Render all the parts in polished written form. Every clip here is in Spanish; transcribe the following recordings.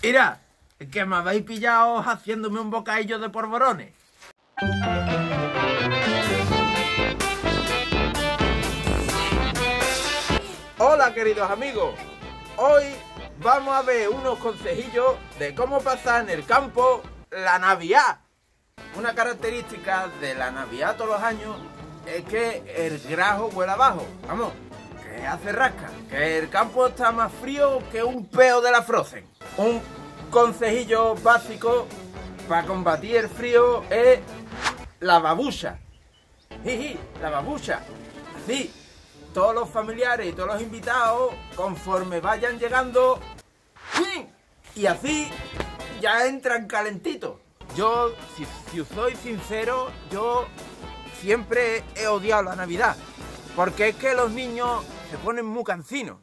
Mira, que me habéis pillado haciéndome un bocadillo de polvorones. Hola, queridos amigos. Hoy vamos a ver unos consejillos de cómo pasar en el campo la Navidad. Una característica de la Navidad todos los años es que el grajo vuela abajo. Vamos, que hace rasca. Que el campo está más frío que un peo de la Frozen. Un consejillo básico para combatir el frío es la babucha. Jiji, la babucha. Así, todos los familiares y todos los invitados, conforme vayan llegando, y así ya entran calentitos. Yo, si soy sincero, yo siempre he odiado la Navidad, porque es que los niños se ponen muy cansinos.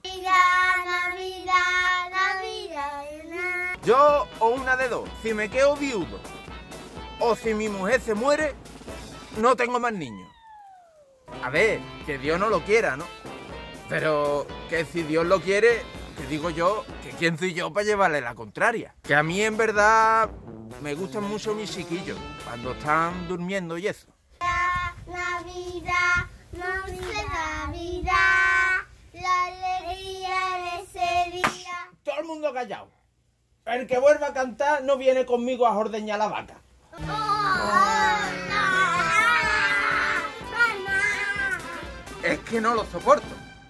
Yo, o una de dos, si me quedo viudo o si mi mujer se muere, no tengo más niños. A ver, que Dios no lo quiera, ¿no? Pero que si Dios lo quiere, que digo yo, que quién soy yo para llevarle la contraria. Que a mí en verdad me gustan mucho mis chiquillos, cuando están durmiendo y eso. Navidad, Navidad, la alegría de ese día. Todo el mundo callado. El que vuelva a cantar no viene conmigo a ordeñar la vaca. Es que no lo soporto.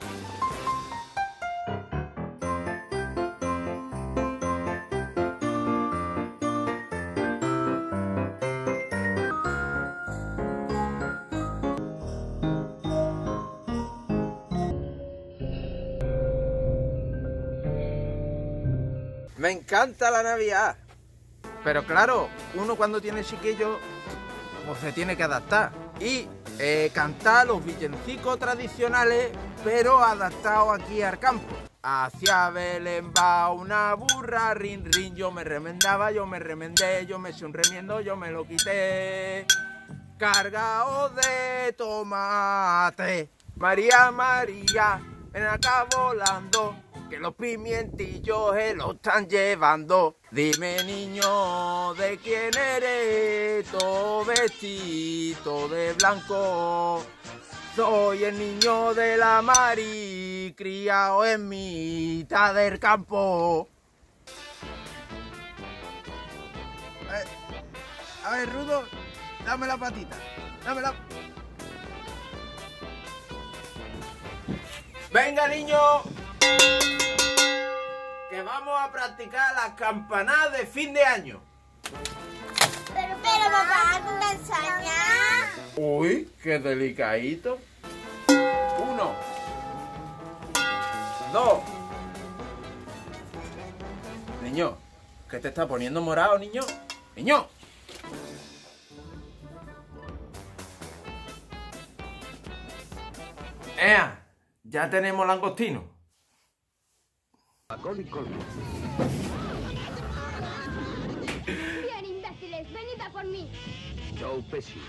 Me encanta la Navidad. Pero claro, uno cuando tiene chiquillos, pues se tiene que adaptar. Y cantar los villancicos tradicionales, pero adaptados aquí al campo. Hacia Belén va una burra, rin, rin, yo me remendaba, yo me remendé, yo me eché un remiendo, yo me lo quité. Cargado de tomate, María, María, ven acá volando, que los pimientillos se lo están llevando. Dime, niño, ¿de quién eres? Todo vestido de blanco. Soy el niño de la Mari, criado en mitad del campo. A ver, Rudo, dame la patita. Dámela. Venga, niño, que vamos a practicar las campanadas de fin de año. Pero papá, con la ensaña. Uy, qué delicadito. 1, 2. Niño, ¿qué te está poniendo morado, niño? Niño. ¡Ea! Ya tenemos langostino. Bien, imbéciles, venid a por mí. Joe Pesci.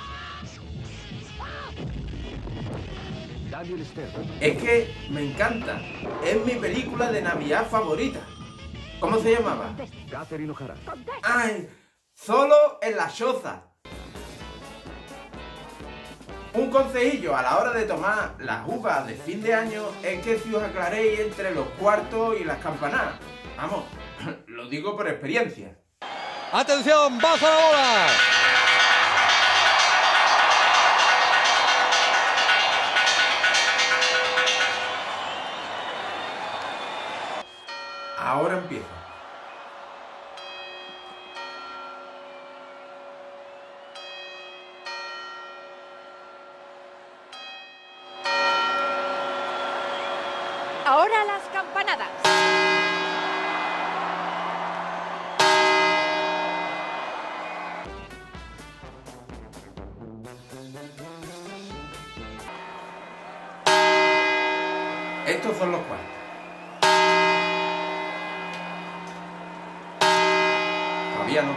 Daniel Stern. Es que me encanta. Es mi película de Navidad favorita. ¿Cómo se llamaba? Catherine O'Hara. ¡Ay! Solo en la choza. Un consejillo a la hora de tomar las uvas de fin de año es que si os aclaréis entre los cuartos y las campanadas. Vamos, lo digo por experiencia. ¡Atención! ¡Baja la bola! Ahora empieza. Ahora las campanadas. Estos son los cuartos. Todavía no.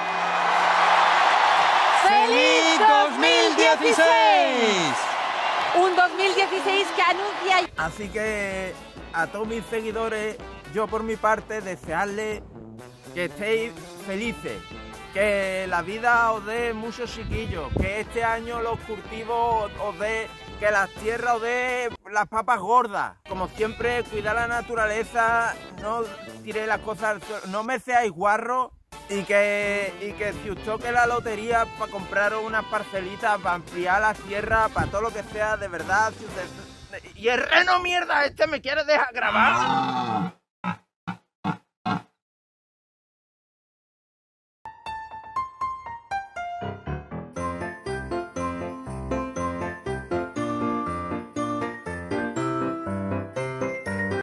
¡Feliz 2016! Un 2016 que anuncia... Así que a todos mis seguidores, yo por mi parte desearles que estéis felices, que la vida os dé muchos chiquillos, que este año los cultivos os dé, que las tierras os dé las papas gordas. Como siempre, cuidar la naturaleza, no tiréis las cosas al suelo, no me seáis guarros y que si os toque la lotería para compraros unas parcelitas, para ampliar la tierra, para todo lo que sea, de verdad. Y el reno mierda este me quiere dejar grabar.